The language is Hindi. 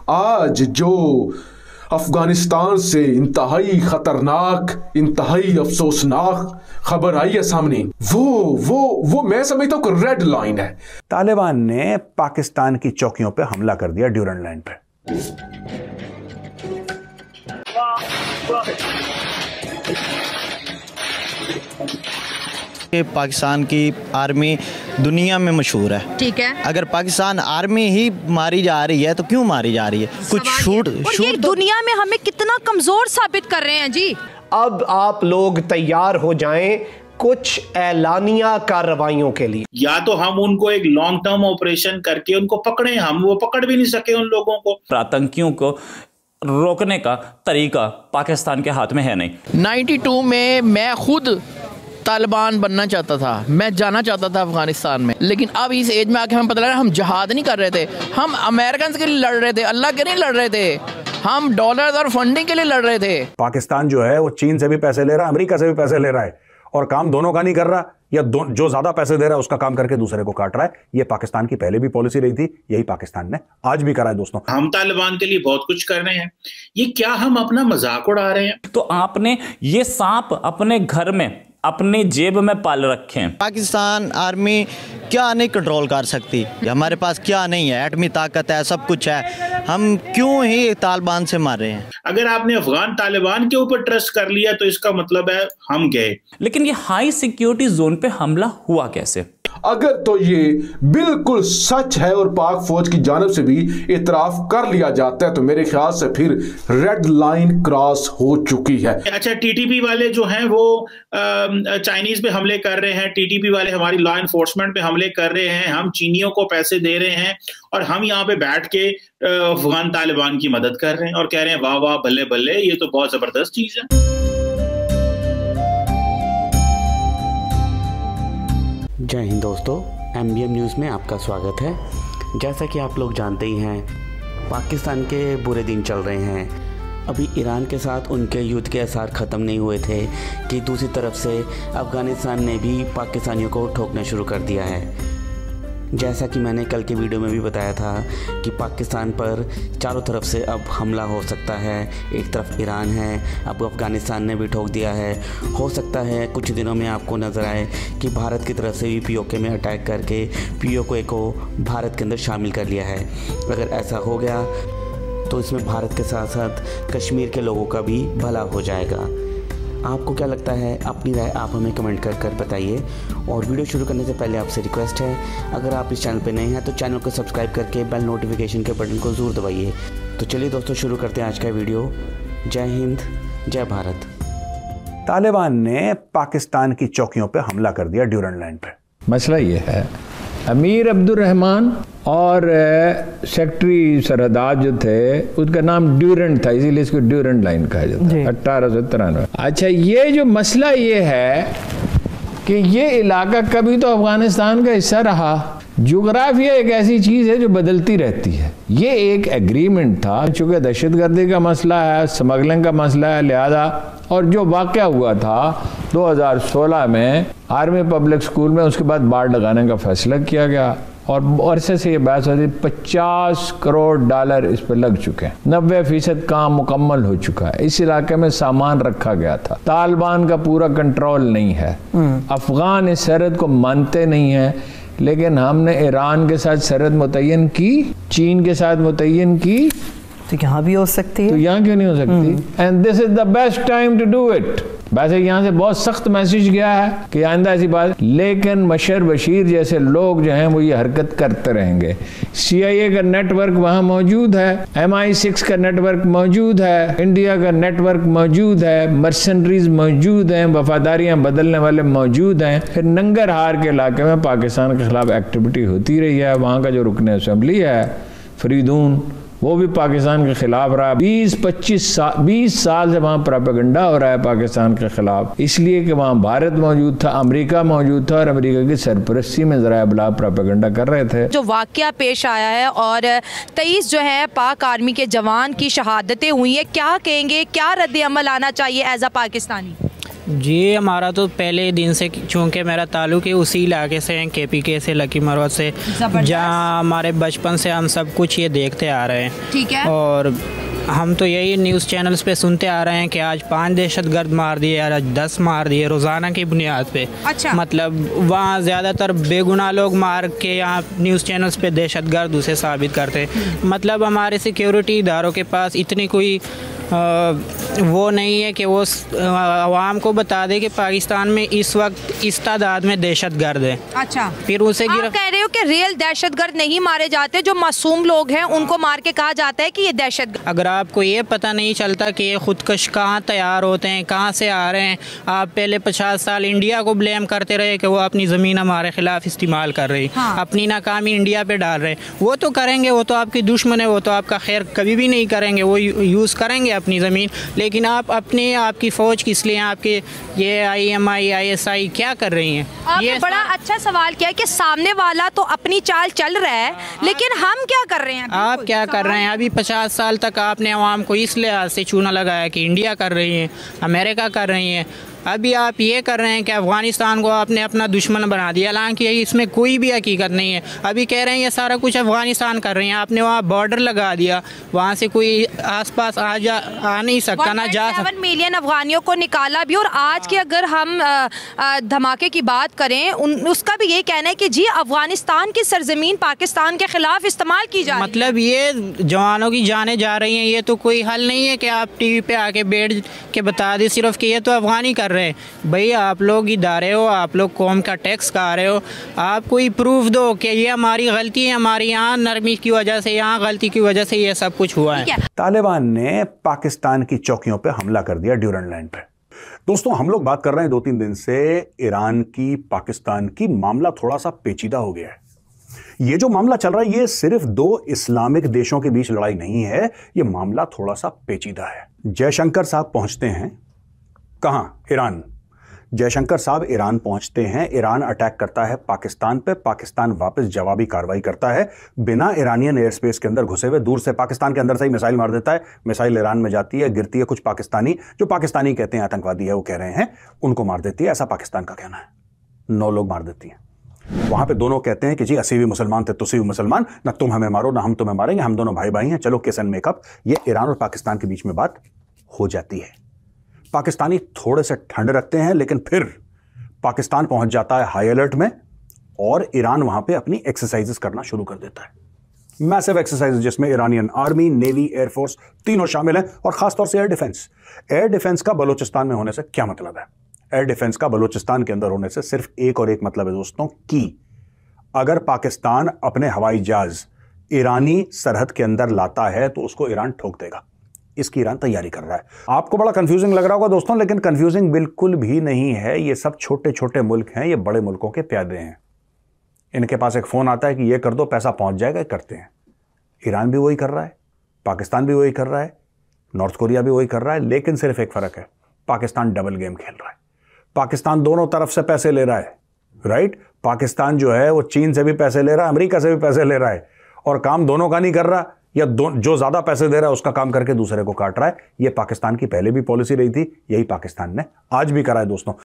आज जो अफगानिस्तान से इंतहाई खतरनाक, इंतहाई अफसोसनाक खबर आई है सामने, वो मैं समझता हूँ कि रेड लाइन है। तालिबान ने पाकिस्तान की चौकियों पे हमला कर दिया ड्यूरन लाइन पे। पाकिस्तान की आर्मी दुनिया में मशहूर है, ठीक है। अगर पाकिस्तान आर्मी ही मारी जा रही है तो क्यों मारी जा रही है? कुछ शूट तो दुनिया में हमें कितना कमजोर साबित कर रहे हैं जी। अब आप लोग तैयार हो जाएं कुछ ऐलानिया कार्रवाइयों के लिए। या तो हम उनको एक लॉन्ग टर्म ऑपरेशन करके उनको पकड़े, हम वो पकड़ भी नहीं सके उन लोगों को। आतंकियों को रोकने का तरीका पाकिस्तान के हाथ में है नहीं। 92 में मैं खुद तालिबान बनना चाहता था, मैं जाना चाहता था अफगानिस्तान में, लेकिन अब इस एज में आके हमें पता लगा हम जहाद नहीं कर रहे थे, हम अमेरिकन के लिए लड़ रहे थे, अल्लाह के नहीं लड़ रहे थे, हम डॉलर और फंडिंग के लिए लड़ रहे थे। पाकिस्तान जो है वो चीन से भी पैसे ले रहा है, अमेरिका से भी पैसे ले रहा है, और काम दोनों का नहीं कर रहा, या जो ज्यादा पैसे दे रहा है उसका काम करके दूसरे को काट रहा है। ये पाकिस्तान की पहले भी पॉलिसी रही थी, यही पाकिस्तान ने आज भी करा है। दोस्तों, हम तालिबान के लिए बहुत कुछ कर रहे हैं, ये क्या हम अपना मजाक उड़ा रहे हैं? तो आपने ये सांप अपने घर में अपनी जेब में पाल रखे हैं। पाकिस्तान आर्मी क्या नहीं कंट्रोल कर सकती? हमारे पास क्या नहीं है? एटमी ताकत है, सब कुछ है, हम क्यों ही तालिबान से मार रहे हैं? अगर आपने अफगान तालिबान के ऊपर ट्रस्ट कर लिया तो इसका मतलब है हम गए। लेकिन ये हाई सिक्योरिटी जोन पे हमला हुआ कैसे? अगर तो ये बिल्कुल सच है और पाक फौज की जानब से भी इतराफ कर लिया जाता है तो मेरे ख्याल से फिर रेड लाइन क्रॉस हो चुकी है। अच्छा, टीटीपी वाले जो हैं वो चाइनीज पे हमले कर रहे हैं, टीटीपी वाले हमारी लॉ एनफोर्समेंट पे हमले कर रहे हैं, हम चीनियों को पैसे दे रहे हैं और हम यहाँ पे बैठ के अफगान तालिबान की मदद कर रहे हैं और कह रहे हैं वाह वाह बल्ले बल्ले, ये तो बहुत जबरदस्त चीज है। जय हिंद दोस्तों, MBM न्यूज़ में आपका स्वागत है। जैसा कि आप लोग जानते ही हैं, पाकिस्तान के बुरे दिन चल रहे हैं। अभी ईरान के साथ उनके युद्ध के आसार ख़त्म नहीं हुए थे कि दूसरी तरफ से अफ़गानिस्तान ने भी पाकिस्तानियों को ठोकना शुरू कर दिया है। जैसा कि मैंने कल के वीडियो में भी बताया था कि पाकिस्तान पर चारों तरफ से अब हमला हो सकता है। एक तरफ ईरान है, अब अफ़गानिस्तान ने भी ठोक दिया है। हो सकता है कुछ दिनों में आपको नज़र आए कि भारत की तरफ से भी POK में अटैक करके POK को भारत के अंदर शामिल कर लिया है। अगर ऐसा हो गया तो इसमें भारत के साथ साथ कश्मीर के लोगों का भी भला हो जाएगा। आपको क्या लगता है? अपनी राय आप हमें कमेंट कर बताइए। और वीडियो शुरू करने से पहले आपसे रिक्वेस्ट है, अगर आप इस चैनल पर नए हैं तो चैनल को सब्सक्राइब करके बेल नोटिफिकेशन के बटन को ज़रूर दबाइए। तो चलिए दोस्तों, शुरू करते हैं आज का वीडियो। जय हिंद, जय भारत। तालिबान ने पाकिस्तान की चौकियों पे हमला कर दिया ड्यूरन लाइन पे। मसला ये है, अमीर अब्दुर्रहमान और सेक्रेटरी सरहदाद जो थे उसका नाम ड्यूरेंट था, इसीलिए इसको ड्यूरेंट लाइन कहा जाता है। 1893। अच्छा, ये जो मसला ये है कि ये इलाका कभी तो अफगानिस्तान का हिस्सा रहा। जोग्राफिया एक ऐसी चीज़ है जो बदलती रहती है। ये एक एग्रीमेंट था, चूँकि दहशतगर्दी का मसला है, स्मगलिंग का मसला है, लिहाजा और जो वाक़या हुआ था 2016 में आर्मी पब्लिक स्कूल में, उसके बाद बाड़ लगाने का फैसला किया गया और अरसे से ये बहस होती। $50 करोड़ इस पर लग चुके हैं, 90% काम मुकम्मल हो चुका है। इस इलाके में सामान रखा गया था। तालिबान का पूरा कंट्रोल नहीं है। अफगान इस सरहद को मानते नहीं है, लेकिन हमने ईरान के साथ सरहद मुतय्यन की, चीन के साथ मुतय्यन की, तो यहाँ भी हो सकती है, तो यहाँ क्यों नहीं हो सकती? And this is the best time to do it. वैसे यहाँ से बहुत सख्त मैसेज गया है कि आइंदा ऐसी बात, लेकिन मशर बशीर जैसे लोग जो हैं वो ये हरकत करते रहेंगे। CIA का नेटवर्क वहाँ मौजूद है, MI6 का नेटवर्क मौजूद है, इंडिया का नेटवर्क मौजूद है, मर्सनरीज मौजूद हैं, वफादारियाँ बदलने वाले मौजूद हैं। फिर नंगरहार के इलाके में पाकिस्तान के खिलाफ एक्टिविटी होती रही है। वहाँ का जो रुकन असम्बली है फरीदून, वो भी पाकिस्तान के खिलाफ रहा। 20 साल से वहाँ प्रोपेगेंडा हो रहा है पाकिस्तान के खिलाफ, इसलिए कि वहाँ भारत मौजूद था, अमेरिका मौजूद था और अमेरिका की सरपरस्ती में ज़रा बला प्रोपेगेंडा कर रहे थे। जो वाक़या पेश आया है और 23 जो है पाक आर्मी के जवान की शहादतें हुई है, क्या कहेंगे, क्या रद्द अमल आना चाहिए एज अ पाकिस्तानी? जी हमारा तो पहले दिन से, चूँकि मेरा ताल्लुक ही उसी इलाके से है, KPK से, लकी मरवत से, जहाँ हमारे बचपन से हम सब कुछ ये देखते आ रहे हैं। ठीक है। और हम तो यही न्यूज़ चैनल्स पे सुनते आ रहे हैं कि आज 5 दहशतगर्द मार दिए, आज 10 मार दिए रोज़ाना की बुनियाद पे। अच्छा। मतलब वहाँ ज़्यादातर बेगुनाह लोग मार के यहाँ न्यूज़ चैनल्स पे दहशतगर्द उसे साबित करते। मतलब हमारे सिक्योरिटी इदारों के पास इतनी कोई वो नहीं है कि वो आवाम को बता दे कि पाकिस्तान में इस वक्त इस तादाद में दहशतगर्द है। अच्छा, फिर उसे आप कह रहे हो कि रियल दहशतगर्द नहीं मारे जाते, जो मासूम लोग हैं उनको मार के कहा जाता है कि ये दहशतगर्द। अगर आपको ये पता नहीं चलता कि ये खुदकश कहाँ तैयार होते हैं, कहाँ से आ रहे हैं, आप पहले 50 साल इंडिया को ब्लेम करते रहे कि वो अपनी ज़मीन हमारे खिलाफ इस्तेमाल कर रही। हाँ। अपनी नाकामी इंडिया पे डाल रहे। वो तो करेंगे, वो तो आपकी दुश्मन है, वो तो आपका खैर कभी भी नहीं करेंगे, वो यूज़ करेंगे अपनी ज़मीन। लेकिन आप अपने आपकी फ़ौज किस लिए, आपके ये IMI ISI क्या कर रही हैं? आपने बड़ा अच्छा सवाल किया कि सामने वाला तो अपनी चाल चल रहा है, लेकिन हम क्या कर रहे हैं? आप क्या कर रहे हैं? अभी 50 साल तक आपने अवाम को इस लिहाज से चूना लगाया कि इंडिया कर रही है, अमेरिका कर रही है। अभी आप ये कर रहे हैं कि अफ़गानिस्तान को आपने अपना दुश्मन बना दिया, हालांकि इसमें कोई भी हकीकत नहीं है। अभी कह रहे हैं ये सारा कुछ अफ़गानिस्तान कर रहे हैं, आपने वहाँ बॉर्डर लगा दिया, वहाँ से कोई आसपास आ नहीं सकता, ना जा सकता। 7 मिलियन अफगानियों को निकाला भी। और आज के अगर हम धमाके की बात करें, उसका भी ये कहना है कि जी अफगानिस्तान की सरजमीन पाकिस्तान के खिलाफ इस्तेमाल की जा रही है। मतलब ये जवानों की जानें जा रही हैं, ये तो कोई हल नहीं है कि आप TV पे आके बैठ के बता दें सिर्फ कि ये तो अफगानी कर रहे हैं। भाई आप लोग इदारे हो, आप लोग कौम का टैक्स खा रहे हो, आप कोई प्रूफ दो कि ये हमारी गलती है, हमारी यहाँ नरमी की वजह से, यहाँ गलती की वजह से ये सब कुछ हुआ है। तालिबान ने पाकिस्तान की चौकियों पे हमला कर दिया ड्यूरेंट लाइन पे। दोस्तों हम लोग बात कर रहे हैं 2-3 दिन से ईरान की, पाकिस्तान की। मामला थोड़ा सा पेचीदा हो गया है। ये जो मामला चल रहा है ये सिर्फ 2 इस्लामिक देशों के बीच लड़ाई नहीं है, ये मामला थोड़ा सा पेचीदा है। जयशंकर साहब पहुंचते हैं कहां? ईरान। जयशंकर साहब ईरान पहुंचते हैं, ईरान अटैक करता है पाकिस्तान पे, पाकिस्तान वापस जवाबी कार्रवाई करता है, बिना ईरानियन एयर स्पेस के अंदर घुसे हुए, दूर से पाकिस्तान के अंदर से ही मिसाइल मार देता है। मिसाइल ईरान में जाती है, गिरती है, कुछ पाकिस्तानी, जो पाकिस्तानी कहते हैं आतंकवादी है वो कह रहे हैं, उनको मार देती है, ऐसा पाकिस्तान का कहना है। 9 लोग मार देती है। वहां पे दोनों कहते हैं कि जी असी भी मुसलमान थे, तुसी भी मुसलमान, ना तुम हमें मारो ना हम तुम्हें मारेंगे, हम दोनों भाई भाई हैं, चलो किस एंड मेकअप। ये ईरान और पाकिस्तान के बीच में बात हो जाती है। पाकिस्तानी थोड़े से ठंड रखते हैं, लेकिन फिर पाकिस्तान पहुंच जाता है हाई अलर्ट में और ईरान वहां पे अपनी एक्सरसाइजेस करना शुरू कर देता है। मैसिव एक्सरसाइजेस जिसमें ईरानियन आर्मी, नेवी, एयरफोर्स तीनों शामिल हैं और खासतौर से एयर डिफेंस। एयर डिफेंस का बलूचिस्तान में होने से क्या मतलब है? एयर डिफेंस का बलूचिस्तान के अंदर होने से सिर्फ एक और एक मतलब है दोस्तों, कि अगर पाकिस्तान अपने हवाई जहाज ईरानी सरहद के अंदर लाता है तो उसको ईरान ठोक देगा। इसकी ईरान तैयारी कर रहा है। आपको बड़ा कंफ्यूजिंग लग रहा होगा दोस्तों, लेकिन कंफ्यूजिंग बिल्कुल भी नहीं है। ये सब छोटे छोटे मुल्क हैं, ये बड़े मुल्कों के प्यादे हैं। इनके पास एक फोन आता है कि ये कर दो, पैसा पहुंच जाएगा, करते हैं। ईरान भी वही कर रहा है, पाकिस्तान भी वही कर रहा है, नॉर्थ कोरिया भी वही कर रहा है, लेकिन सिर्फ एक फर्क है, पाकिस्तान डबल गेम खेल रहा है। पाकिस्तान दोनों तरफ से पैसे ले रहा है, राइट? पाकिस्तान जो है वो चीन से भी पैसे ले रहा है, अमेरिका से भी पैसे ले रहा है, और काम दोनों का नहीं कर रहा, या जो ज्यादा पैसे दे रहा है उसका काम करके दूसरे को काट रहा है। यह पाकिस्तान की पहले भी पॉलिसी रही थी, यही पाकिस्तान ने आज भी करा है दोस्तों।